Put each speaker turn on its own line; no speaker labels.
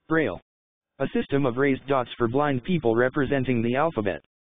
Braille. A system of raised dots for blind people representing the alphabet.